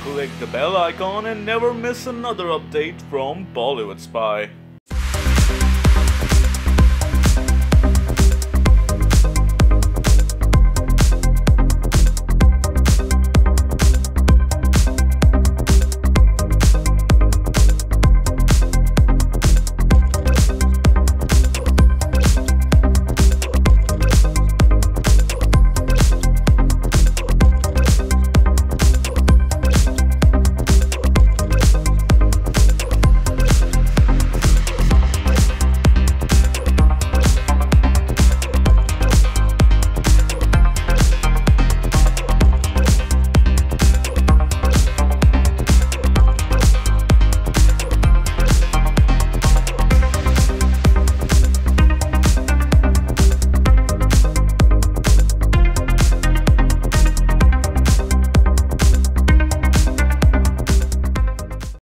click the bell icon and never miss another update from Bollywood Spy.